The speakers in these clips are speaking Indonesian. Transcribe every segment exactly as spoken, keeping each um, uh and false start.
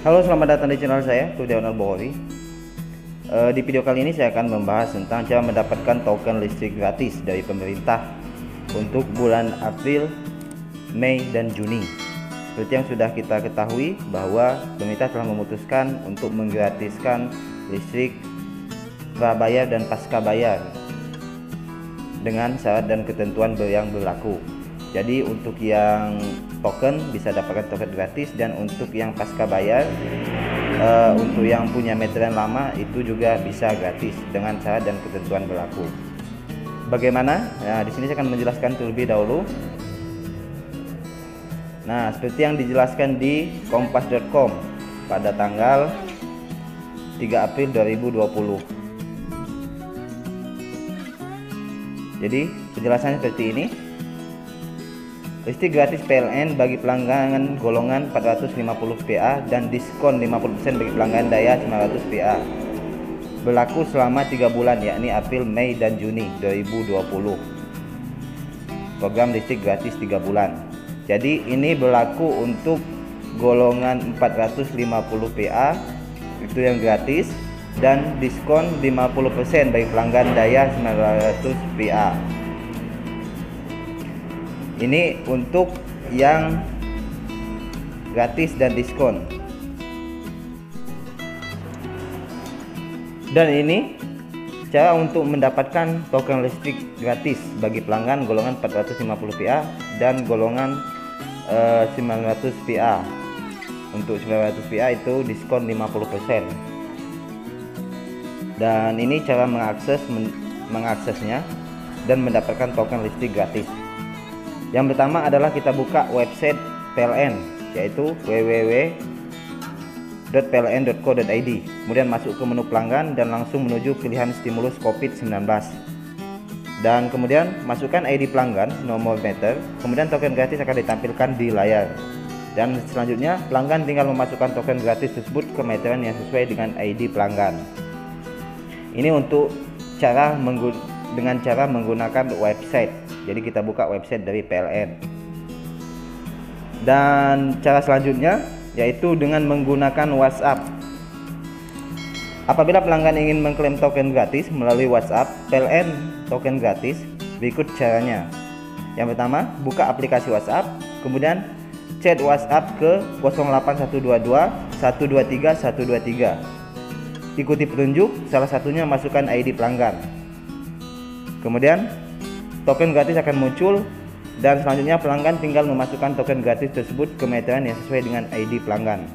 Halo, selamat datang di channel saya, Tudian Albohori. E, di video kali ini saya akan membahas tentang cara mendapatkan token listrik gratis dari pemerintah untuk bulan April, Mei, dan Juni. Seperti yang sudah kita ketahui bahwa pemerintah telah memutuskan untuk menggratiskan listrik prabayar dan pasca bayar dengan syarat dan ketentuan yang berlaku. Jadi untuk yang token bisa dapatkan token gratis, dan untuk yang pasca bayar uh, untuk yang punya meteran lama itu juga bisa gratis dengan syarat dan ketentuan berlaku. Bagaimana? Nah, di sini saya akan menjelaskan terlebih dahulu. Nah, seperti yang dijelaskan di kompas titik com pada tanggal tiga April dua ribu dua puluh. Jadi penjelasannya seperti ini. Listrik gratis P L N bagi pelanggan golongan empat ratus lima puluh V A dan diskon lima puluh persen bagi pelanggan daya sembilan ratus V A. Berlaku selama tiga bulan, yakni April, Mei, dan Juni dua ribu dua puluh. Program listrik gratis tiga bulan. Jadi ini berlaku untuk golongan empat ratus lima puluh V A itu yang gratis, dan diskon lima puluh persen bagi pelanggan daya sembilan ratus V A. Ini untuk yang gratis dan diskon. Dan ini cara untuk mendapatkan token listrik gratis bagi pelanggan golongan empat ratus lima puluh V A dan golongan uh, sembilan ratus V A. Untuk sembilan ratus V A itu diskon lima puluh persen. Dan ini cara mengakses men mengaksesnya dan mendapatkan token listrik gratis. Yang pertama adalah kita buka website P L N, yaitu w w w titik p l n titik co titik i d. Kemudian masuk ke menu pelanggan dan langsung menuju pilihan stimulus COVID sembilan belas. Dan kemudian masukkan I D pelanggan, nomor meter, kemudian token gratis akan ditampilkan di layar. Dan selanjutnya pelanggan tinggal memasukkan token gratis tersebut ke meteran yang sesuai dengan I D pelanggan. Ini untuk cara menggunakan dengan cara menggunakan website. Jadi kita buka website dari P L N. Dan cara selanjutnya yaitu dengan menggunakan WhatsApp. Apabila pelanggan ingin mengklaim token gratis melalui WhatsApp P L N token gratis, berikut caranya. Yang pertama, buka aplikasi WhatsApp, kemudian chat WhatsApp ke nol delapan satu dua dua satu dua tiga satu dua tiga. Ikuti petunjuk, salah satunya masukkan I D pelanggan. Kemudian token gratis akan muncul, dan selanjutnya pelanggan tinggal memasukkan token gratis tersebut ke meteran yang sesuai dengan I D pelanggan.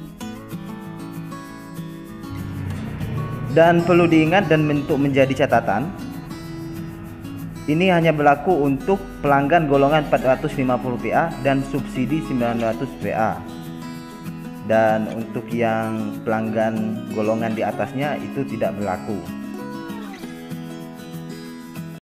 Dan perlu diingat dan untuk menjadi catatan, ini hanya berlaku untuk pelanggan golongan empat ratus lima puluh V A dan subsidi sembilan ratus V A. Dan untuk yang pelanggan golongan di atasnya itu tidak berlaku.